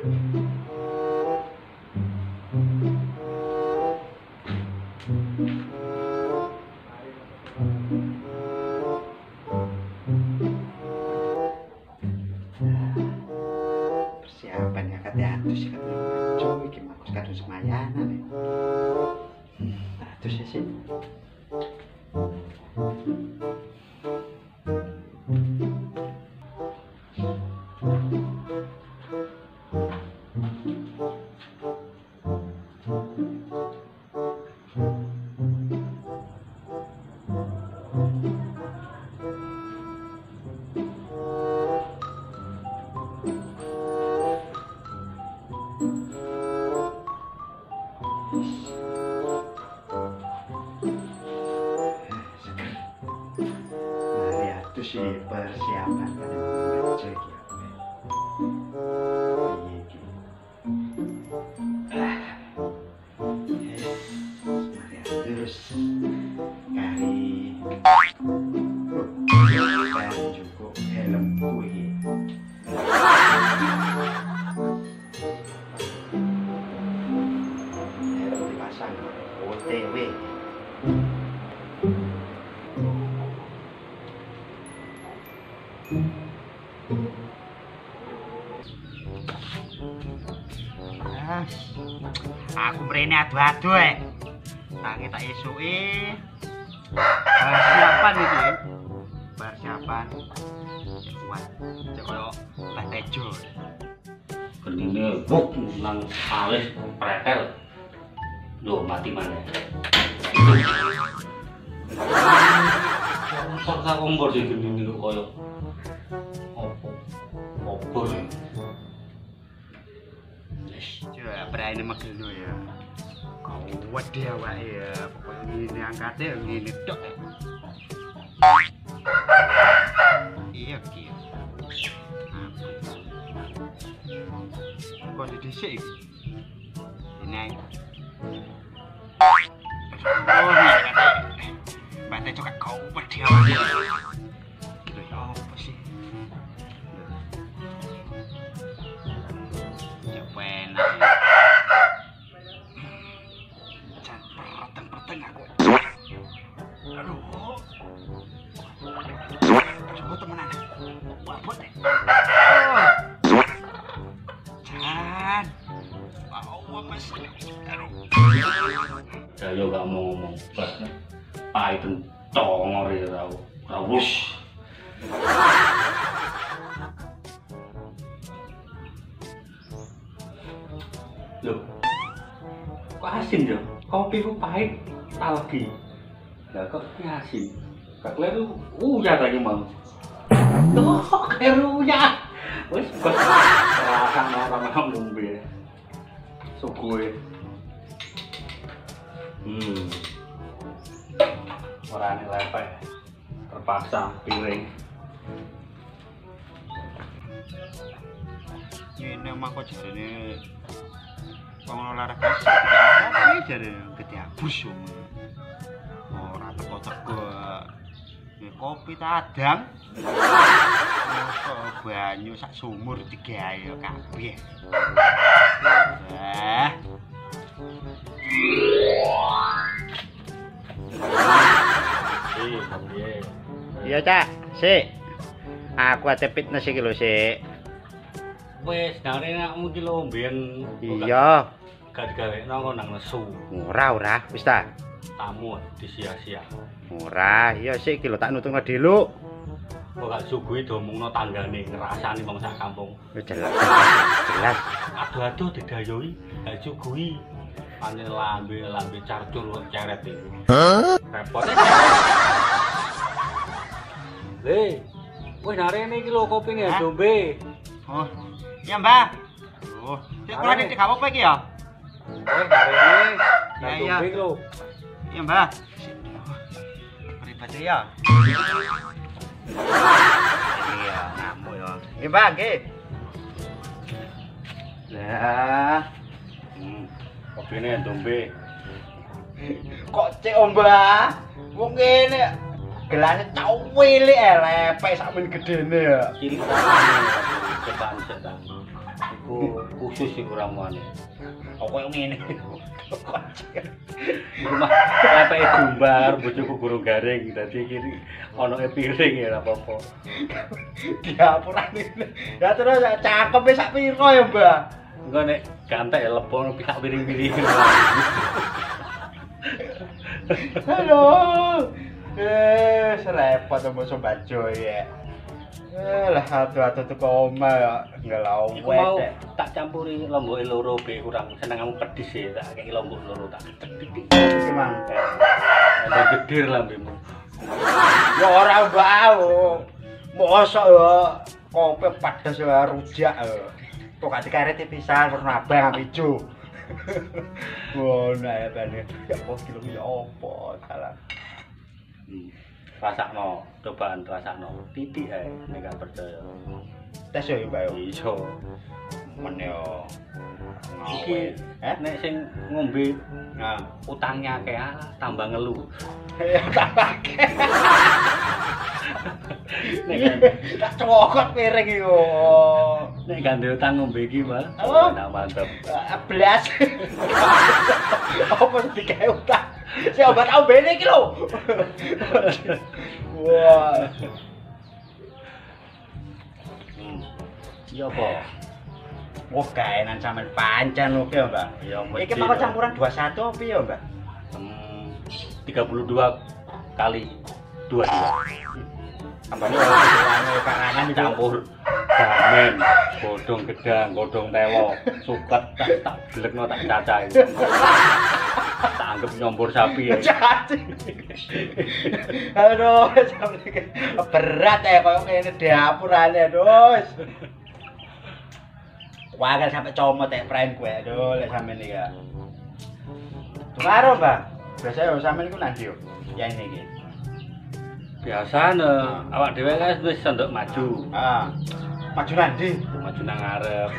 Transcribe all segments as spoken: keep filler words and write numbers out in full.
Persiapan ya kate atus ya kate cuy iki mah kadung semayanan. Atus ya sih. Itu sih persiapan kan cek ya. Terus kari dan cukup helm kuih. Helm dipasang O T W. Aku mrene adu-adu e. Tangi tak esuke. Persiapan iki. Persiapan. Kuat. Cek koyo Mbah Tejo. Genine buk nang alis pretel. Lho mati maneh. Kok tak kompor sih genine kok koyo opo? Opo sih? Coba berani magelno ya. Kau wedi awake ya. Pokoknya ngene angkate ngene tok. Iya ki. Kok dhisik iki. Ini. Oh, ngene. Bate juga kau wedi awake. Gitu ya apa sih? Coba temenan. Wabot deh. Jan. Mau mas. Aduh. Ya yo gak mau ngomong. Pas pahit tongor ya tau. Rawus. Loh. Kok asin ya? Kopi ku pahit lagi. Lah kok asin? Kak Leru, uya tadi mang. Tuh, Leru uya. Wes, kok rasang orang-orang ngombe. Sugue. Hmm. Orane lepek. Terpaksa piring. Ini mah kok jarene wong olahraga tapi jarene ketiabus yo. Ora teko-teko kopi tadang. Kok banyu sak sumur digawe kabeh. Wah. Iya, Cak. Sik. Aku ate fitness iki lho, Sik. Wes, nare nakmu iki lho mbiyen. Iya. Gak digawekno kok nang nesu. Ora, ora, wis ta. Tamu disia-sia. Ora, iya sik iki lho tak nutungno dheluk. Kok gak suguhi domongno tanggane ngrasani wong sak kampung. Wis jelas. Jelas. Ado-ado didayoi, gak suguhi. Ane lambe lambe carcur ceret iki. Repot. Le. Wis narene iki lho kopine dombe. Oh. Iya, Mbah. Oh, sik kula nek gak apa-apa iki ya. Wis narene. Iya, iya. Dombe lho. Iya, Mbah. Ribet ya. Iya, ngamuk ya. Nggih, Mbah, nggih. Lah. Hmm. Kopine dombe. Kok cek om Mbah? Wong ngene gelane cawili e lepek sakmen gedene ya. Cilik. cobaan sik ta. Iku khusus iku ramuane. Oh koyo ngene. Rumah lepeke jumbar bojoku guru garing dadi kiri ana piring ya ora apa-apa. Diapurane. Ya terus cangkepe sak piro ya, Mbah? Engko nek gantek ya lebon pihak piring-piring. Halo. Eh, serepot omo sombajo ya. Eh, lah atu-atu teko omah ya ngelau Iku mau wedek. tak campuri lomboke loro be kurang seneng kamu pedis e tak kei lombok loro tak titik. Iki mang. Ada gedir lambemu. Ya ora bau. Mosok ya kopi padas ya rujak. Kok gak dikareti pisan warna abang ambek ijo. Ngono ya bane. Ya kok kilo ya opo salah. Hmm. Rasakno, cobaan rasakno titik ae nek gak percaya. Tes yo Mbak yo. Iso. Men yo. Iki eh nek sing ngombe nah utangnya akeh tambah ngelu. ya tambahke. Nek kan Tak cokot piring iku. nek gandhe utang ngombe iki malah Oh. nah, mantep. Blas. Apa sing dikae utang? Si obat ombene iki lho. Wah. Hmm. Iya apa? Wah, kaenan sampean pancen lho ki, Mbak. Ya Iki mau campuran dua puluh satu apa ya, Mbak? Hmm, tiga puluh dua kali dua puluh dua. Ambane ora karangan Campur damen, godhong gedang, godhong telo, suket tak tak blekno tak cacahi. Tak anggap nyompor sapi ya. Aduh, berat ya koyo ngene dapurane, Dus. Wagal sampai comot ya prain gue, aduh, lek sampean iki ya. Karo, Mbak. Biasanya sampean iku nang ndi yo? Ya ini iki. Biasane awak dhewe kan wis sondok maju. Ah. Maju nang ndi? Maju nang ngarep.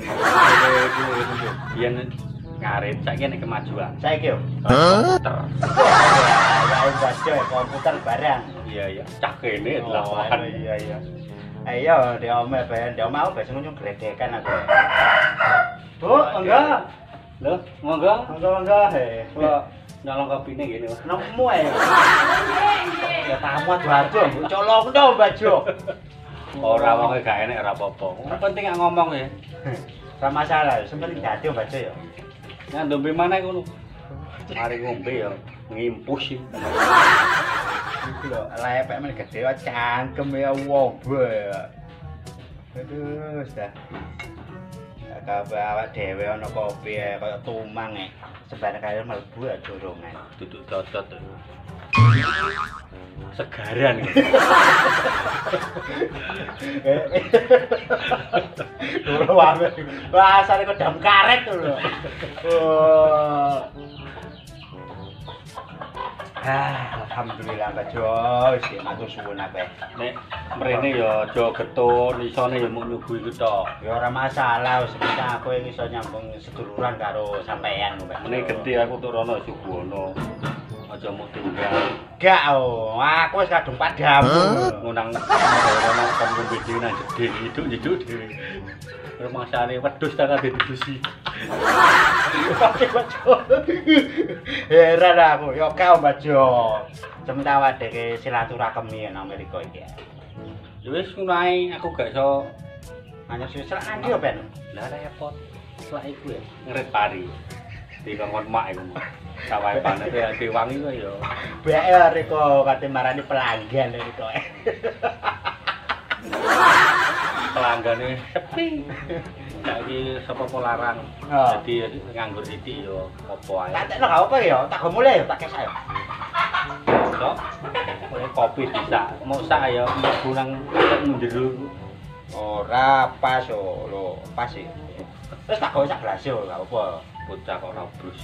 Biyen ngarit saiki nek kemajuan. Saiki yo. Komputer. Ya baca komputer barang. Iya iya, cah kene Oh, delapan. iya iya. Ayo, di omah ben, di omah aku biasa ngunjung gredekan aku. Bu, enggak. Lho, monggo. Enggak enggak he. Kula nyolong kopine ngene, Mas. Nemu ae. Ya tamu adu-adu, mbok colong to, Bajo. Ora wong gak enek ora apa-apa. Wong penting gak ngomong ya. Ora masalah, sementing dadi Bajo ya. Nah, ndombe maneh ngono. Mari ngombe ya ngimpus iki. Iki lho, lepek men gede wae cangkem ya wong ya. Aduh, dah. Kabeh awak dhewe ana kopi ya kaya tumang e. Sembarang kaya mlebu ya dorongan. Duduk cocot. Segaran iki. Lho wae. Bahasane kodam karet lho. Oh. Ah, alhamdulillah Mbak Jo, wis matur suwun akeh. Nek mrene ya aja getun, isone ya mung nyuguhi ku tok. Ya ora masalah, wis penting aku iki iso nyambung seduluran karo sampean Mbak. Mene gedhe aku turono Subono. Aja mung tunggal. Gak oh, aku wis kadung padamu. Ngunang ono kon ngombe dhewe nang gedhe nyiduk-nyiduk dhewe. Rumasane wedhus ta kabeh dibusi. Heran aku, yo kau Mbak Jo. Sementara wadeke silaturahmi nang Amerika iki. Ya wis ngono ae, aku gak iso Hanya sisrak nang ndi yo Ben? lah repot. Selak iku ya ngerit pari. Di kongkon mak iku. Sawahe panet ya diwangi kok ya. Bae reko kate marani pelanggan reko. Pelanggane sepi. Saiki sapa larang. Oh. Dadi nganggur sithik ya apa ae. Tak tekno gak apa ya, tak go mulai ya, tak kesak ya. Kok oleh kopi bisa. Mau sak ya mlebu nang njero. Ora pas yo, lho, pas sih. Terus tak go sak gelas yo, gak apa. Bocah kok ora brus.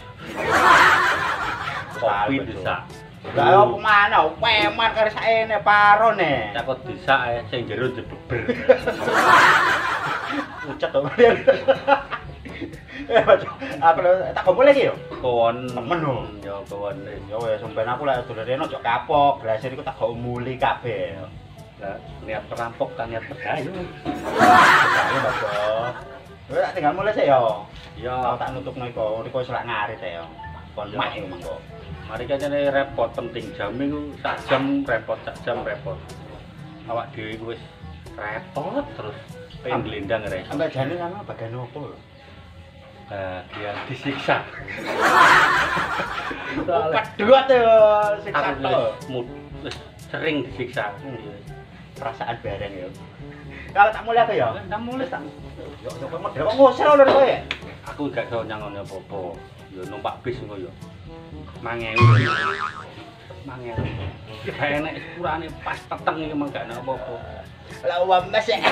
Kopi bisa. Lah opo maneh, peman karo sakene parone. Takut disak ae sing jero dibeber. Ucet to. Eh, aku tak go mulai iki yo. Kowon Temen lho. ya kowon. Ya wis sampean aku lek dolene ojo kapok, gelas iku tak go muli kabeh. Lah niat perampok kan niat bergayu. Ayo tak tinggal mulai sih yo. Ya, Kalau tak nutup niko, niko selak ngarit ya. Kon Ya. mak iku mangko. mari kene repot penting jam iku sak jam repot, sak jam repot. Awak dhewe iku wis repot terus pengen glendang rek. Sampai jane sama bagian opo lho. Bagian disiksa. Kedua tuh siksa Aku to. wis mud wis sering disiksa. Perasaan bareng yo. Kalau tak mulai apa ya? Tak mulai tak. Yo kok model kok ngusir lho kowe. Aku gak iso nyangone apa-apa. Ya numpak bis ngono ya. Mangewu. Mangewu. Gak enek ukurane pas peteng iki mah gak apa-apa. Lah uang mes ya.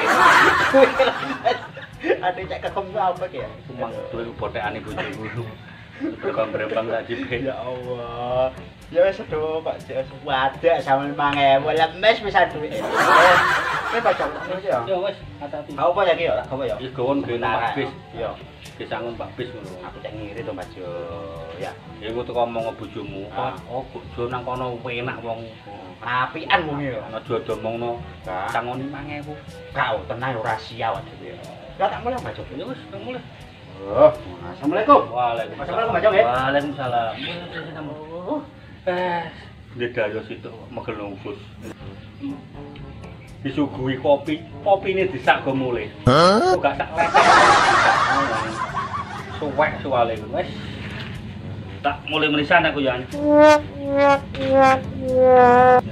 Ada cek kekem apa ki ya? Cuma duwe botekane bojoku. Berkembang tak jipe. Ya Allah. Ya wis sedo Pak Jas. Wadah sama lima ribu lah mes bisa duit. Ini baca terus ya. Ya wis, hati-hati. Apa ya ki ya? Apa ya? Wis gawon ge numpak bis. Yo. Disangun Pak bis ngono. Aku cek ngiri to Pak Jo. Ya. Ya iku teko ngomong bojomu. Ah. Oh, bojo nang kono enak wong. Apian wong ya. Aja domongno Kak. sangoni lima ribu. Kau tenang ora sia awak dhewe. Ya tak mulai Pak Jo. Ya wis, tak mulai. Oh, Assalamualaikum. Waalaikumsalam. Assalamualaikum, Pak Jong, ya. Waalaikumsalam. Eh, Dedayo situ megel nunggus. Disuguhi kopi, kopine disak go mulih. Kok gak sak letek. Suwek soalé wis. Tak mulai menisan aku ya.